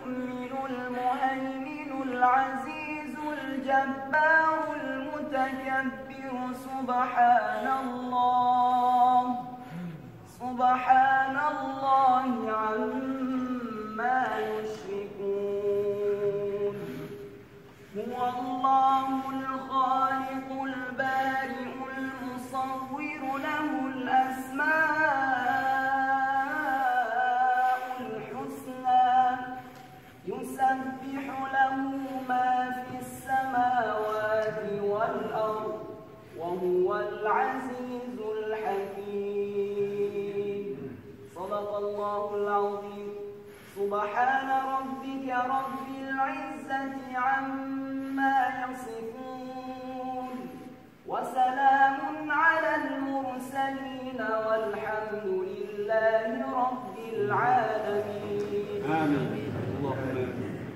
المؤمن المهيمن العزيز الجبار المتكبر سبحان الله عما يشركون. هو الله الخالق البارئ المصور له الأسماء الحسنى يسبح له ما في السماوات والأرض وهو العزيز الحكيم. صدق الله العظيم. سبحان ربك رب العزة عما يصفون وسلام على المرسلين والحمد لله رب العالمين. آمين. اللهم آمين.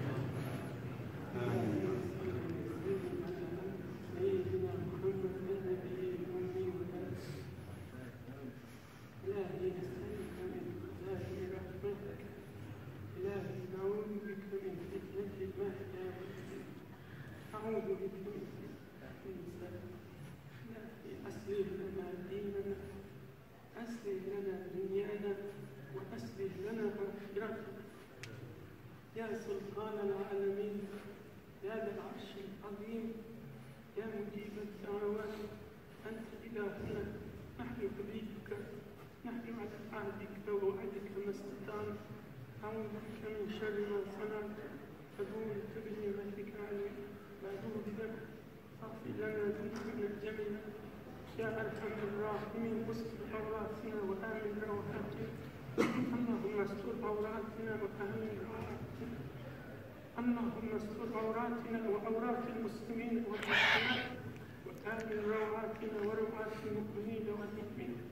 أعوذ بك من فتنة أصلح لنا ديننا أصلح لنا دنيانا وأصلح لنا آخرتنا يا سلطان العالمين يا ذا العرش العظيم يا مجيب الدعوات أنت إلهنا نحن حبيبك نحن على عهدك ووعدك ما استطعنا أعوذ بك من شر ما صنعت أدعو بنعمتك علينا وأدعو بك فاغفر لنا ذنوبنا جميعا يا أرحم الراحمين استر عوراتنا وآمن روحاتنا اللهم استر عوراتنا وآمن روحاتنا اللهم استر عوراتنا وعورات المسلمين والمسلمات وآمن روعاتنا وروعات المؤمنين والمؤمنات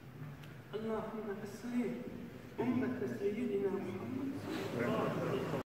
اللهم أصلح أمة سيدنا محمد